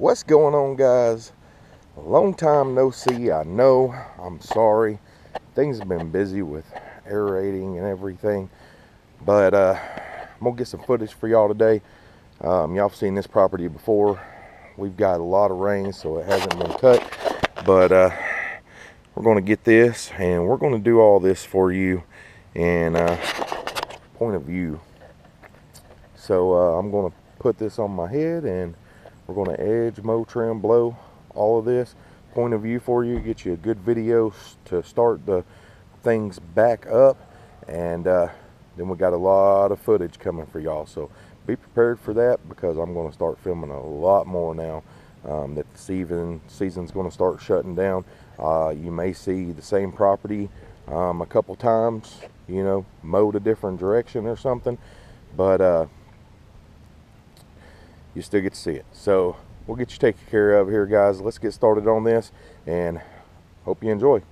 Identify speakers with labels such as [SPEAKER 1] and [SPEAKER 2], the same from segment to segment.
[SPEAKER 1] What's going on, guys? A long time no see. I know, I'm sorry. Things have been busy with aerating and everything, but I'm gonna get some footage for y'all today. Y'all have seen this property before. We've got a lot of rain, so it hasn't been cut, but we're gonna get this and we're gonna do all this for you in point of view. So I'm gonna put this on my head and we're going to edge, mow, trim, blow all of this point of view for you, get you a good video to start the things back up, and then we got a lot of footage coming for y'all, so be prepared for that, because I'm going to start filming a lot more now that the season's going to start shutting down. You may see the same property a couple times, you know, mowed a different direction or something, but you still get to see it. So we'll get you taken care of here, guys. Let's get started on this and hope you enjoy.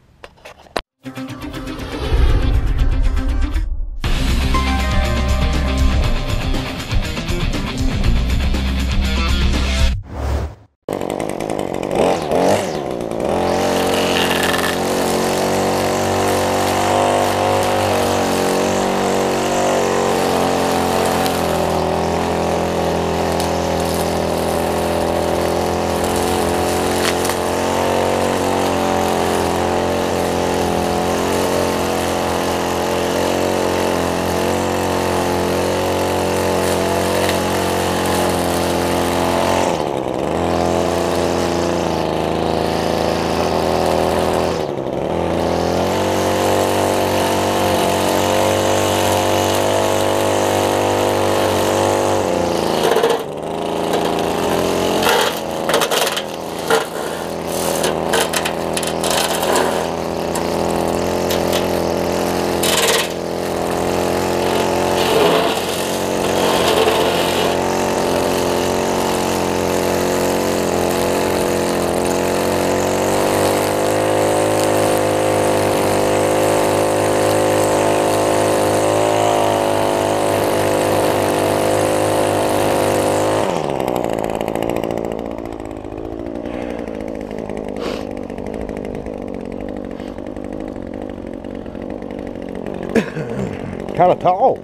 [SPEAKER 1] Kind of tall.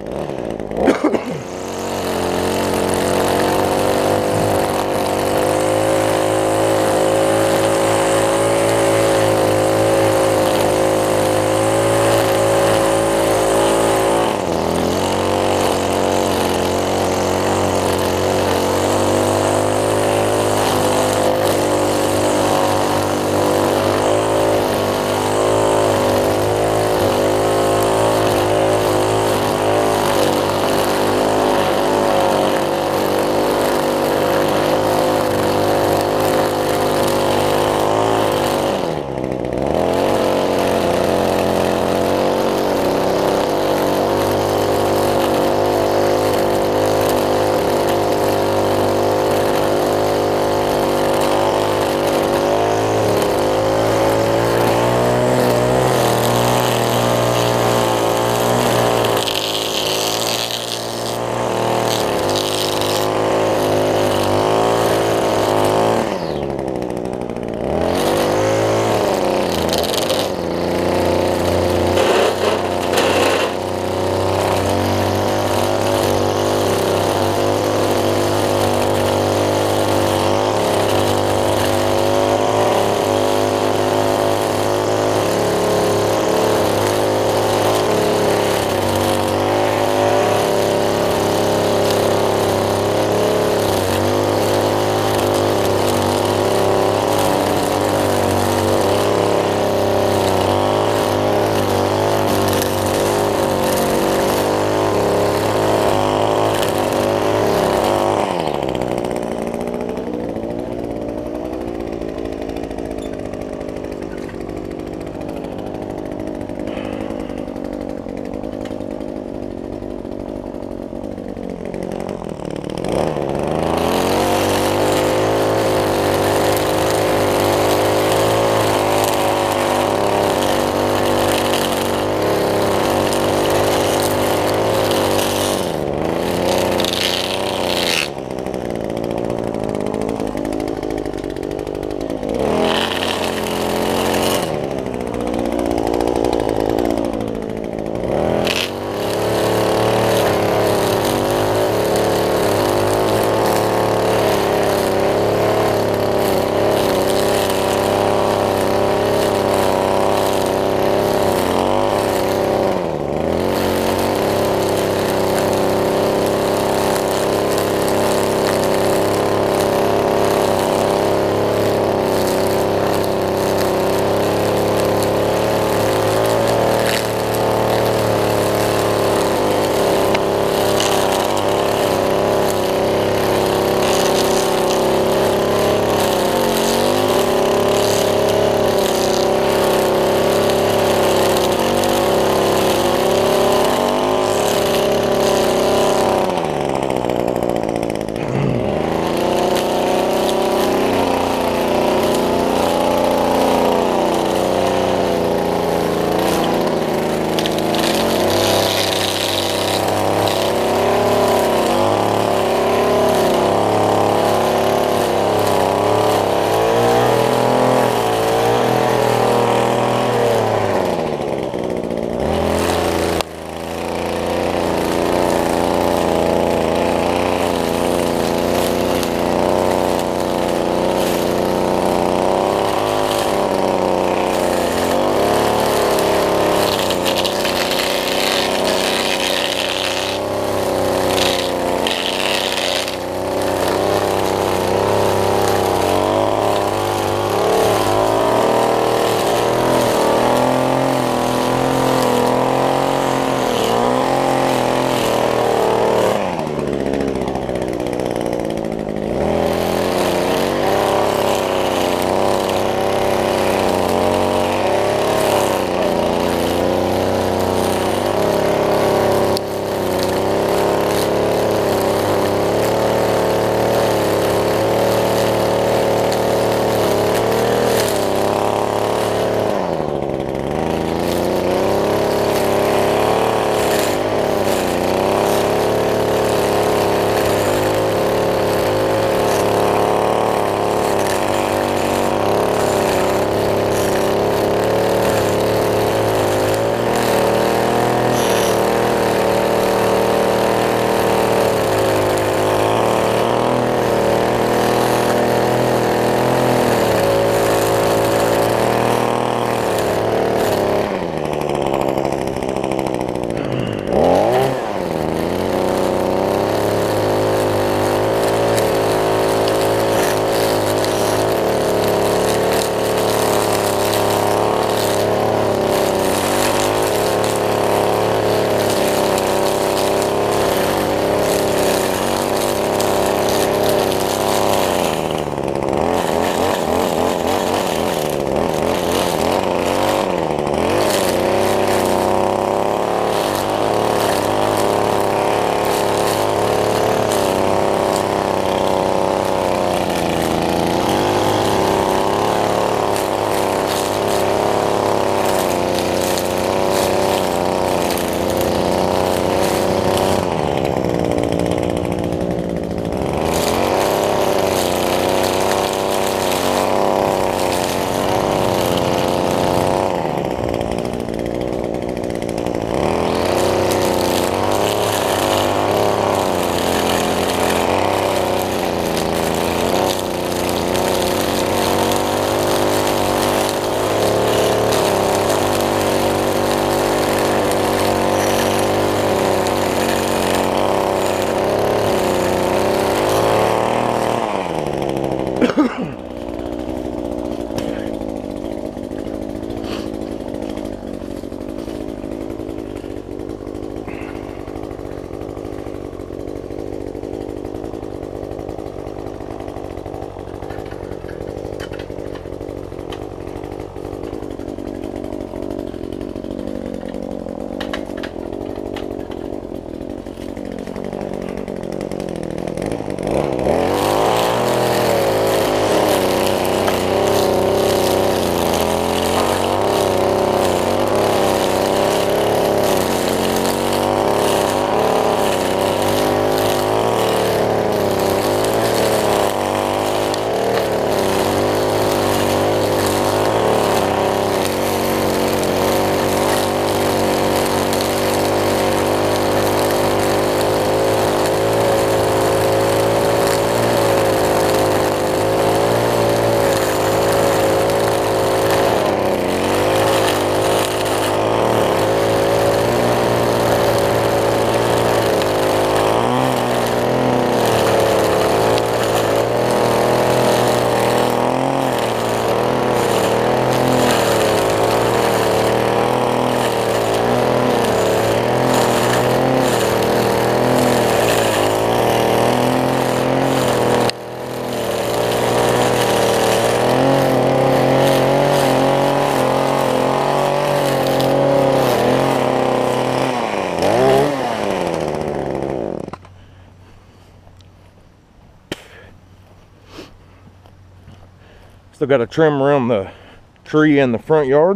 [SPEAKER 1] Still got to trim around the tree in the front yard.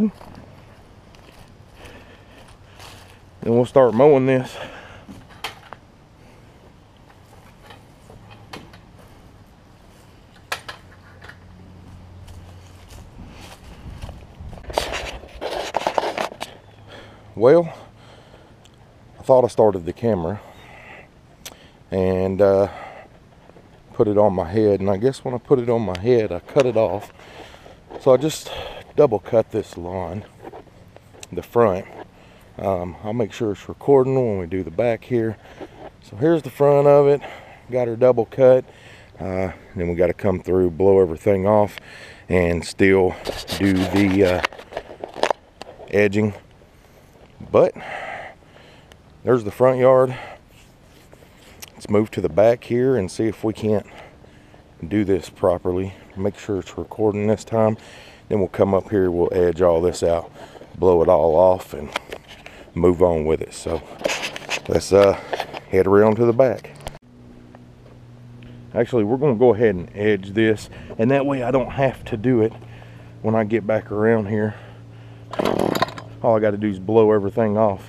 [SPEAKER 1] Then we'll start mowing this. Well, I thought I started the camera and put it on my head, and I guess when I put it on my head I cut it off. So I just double cut this lawn, the front. I'll make sure it's recording when we do the back here. So here's the front of it, got her double cut. Then we got to come through, blow everything off, and still do the edging. But there's the front yard. Let's move to the back here and see if we can't do this properly. Make sure it's recording this time. Then we'll come up here, we'll edge all this out, blow it all off, and move on with it. So let's head around to the back. Actually, we're going to go ahead and edge this, and that way I don't have to do it when I get back around here. All I got to do is blow everything off.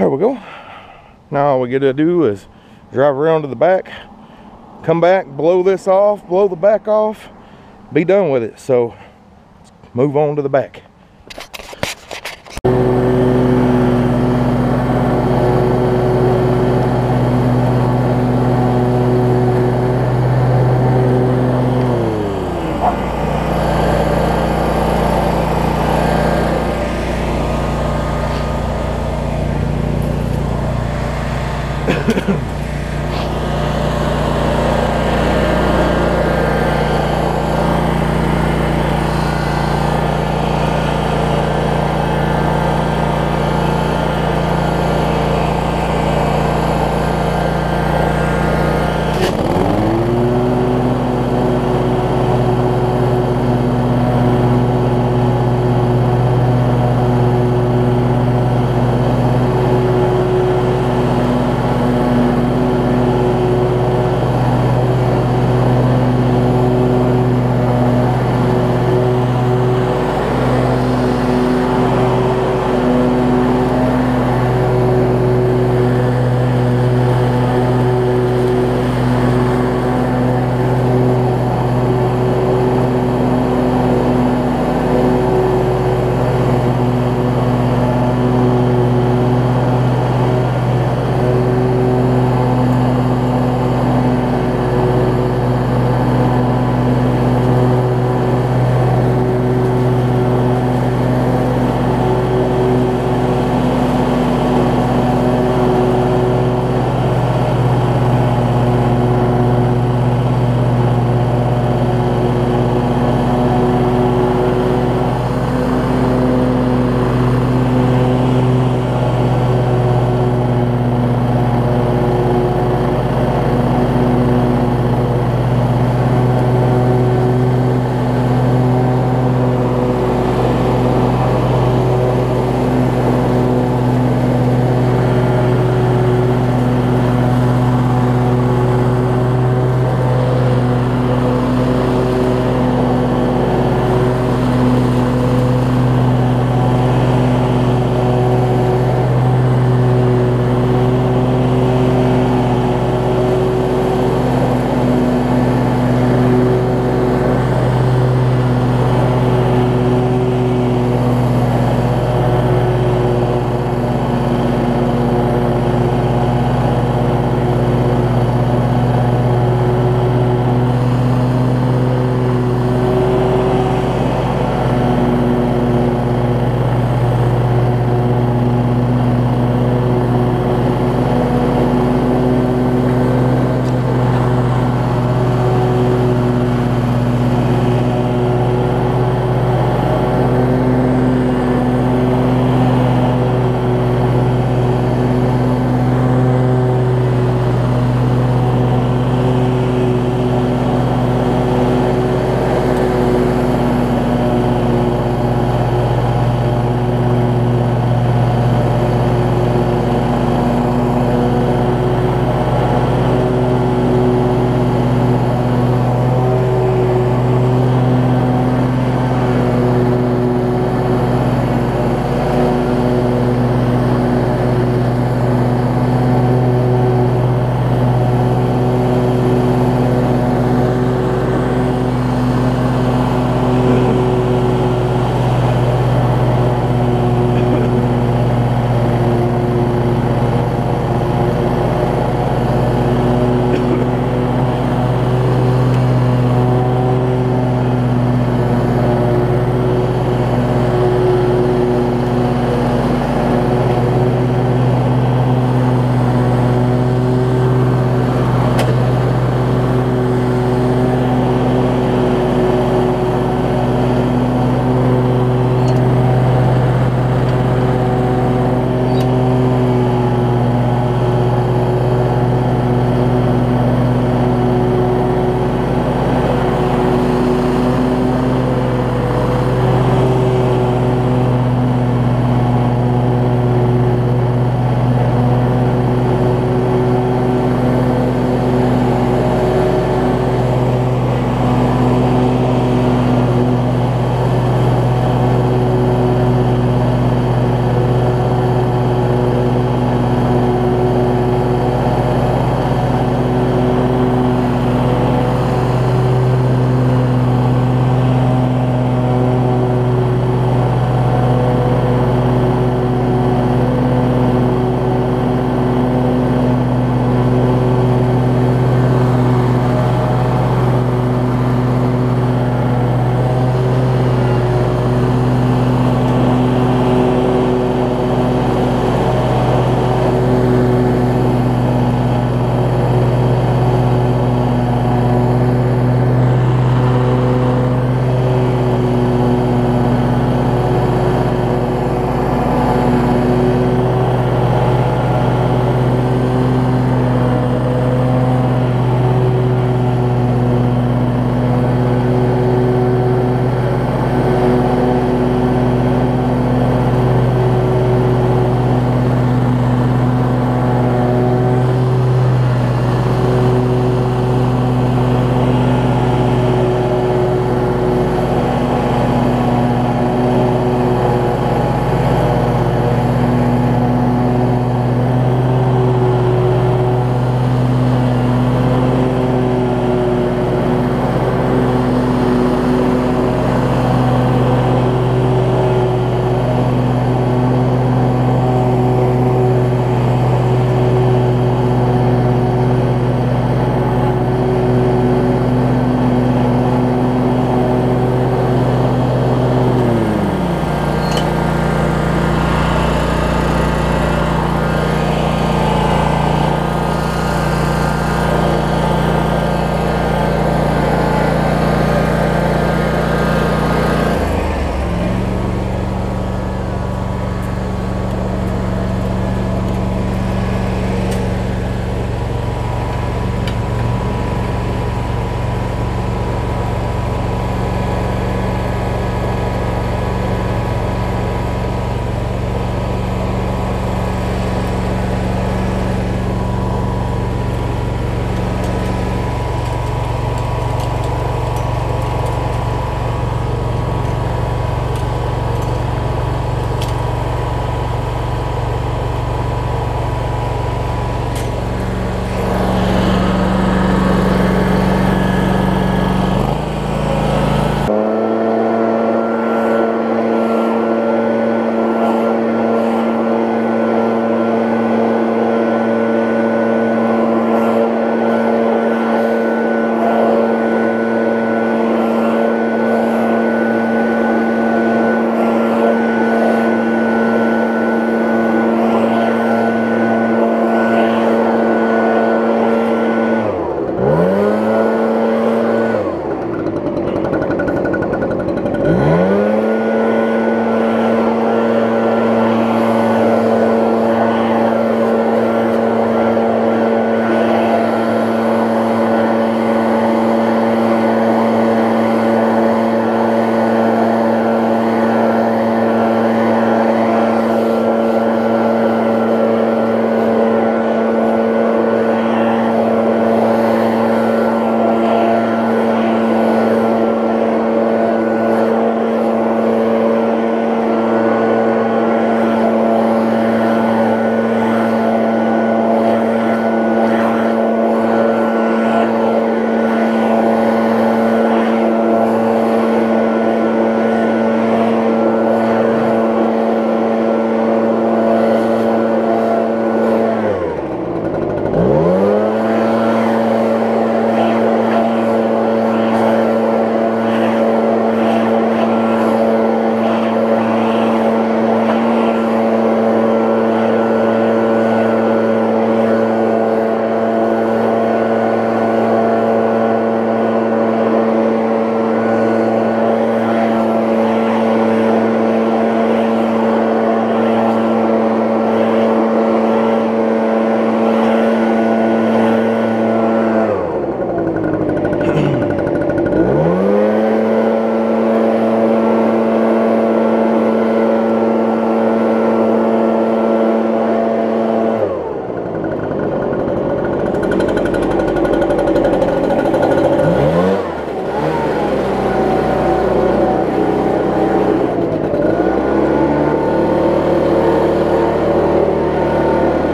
[SPEAKER 1] There we go. Now all we got to do is drive around to the back, come back, blow this off, blow the back off, be done with it. So let's move on to the back.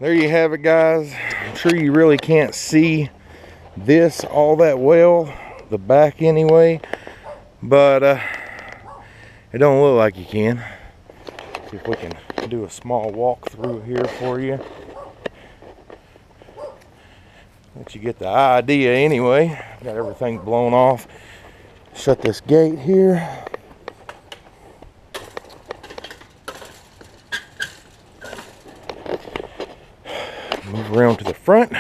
[SPEAKER 1] there you have it, guys. I'm sure you really can't see this all that well, the back anyway, but it don't look like you can. See if we can do a small walk through here for you. Let you get the idea anyway. Got everything blown off. Shut this gate here. Move around to the front.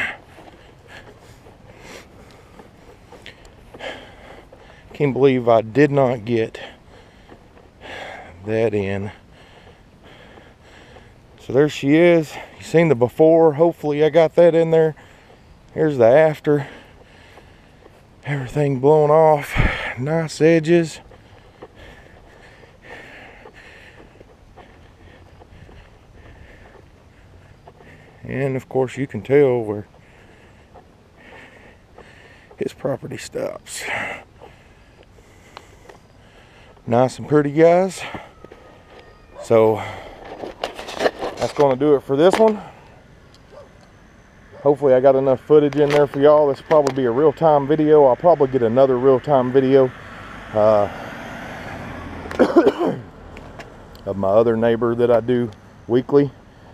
[SPEAKER 1] Can't believe I did not get that in. So there she is. You seen the before. Hopefully I got that in there. Here's the after. Everything blown off. Nice edges. And of course you can tell where his property stops. Nice and pretty, guys. So that's going to do it for this one. Hopefully I got enough footage in there for y'all. This will probably be a real-time video. I'll probably get another real-time video of my other neighbor that I do weekly.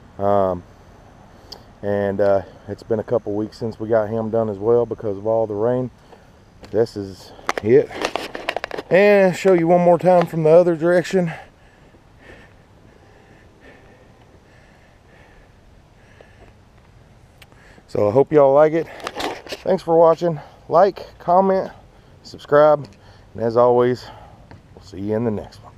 [SPEAKER 1] It's been a couple weeks since we got him done as well because of all the rain. This is it. And show you one more time from the other direction. So I hope y'all like it. Thanks for watching. Like, comment, subscribe, and as always, we'll see you in the next one.